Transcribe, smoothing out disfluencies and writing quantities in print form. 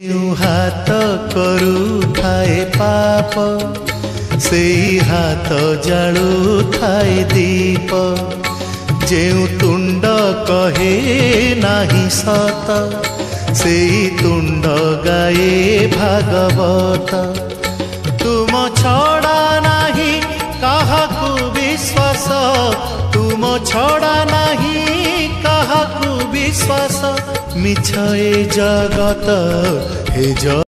हाथ करुथाए पाप से हाथ जालू थाए दीप जेउ तुंड कहे नाही सत से तुंड गाए भागवत तुम छड़ा नाही काहाकू विश्वास तुम छड़ा नाही काहाकू विश्वास मिछ ए जगत हे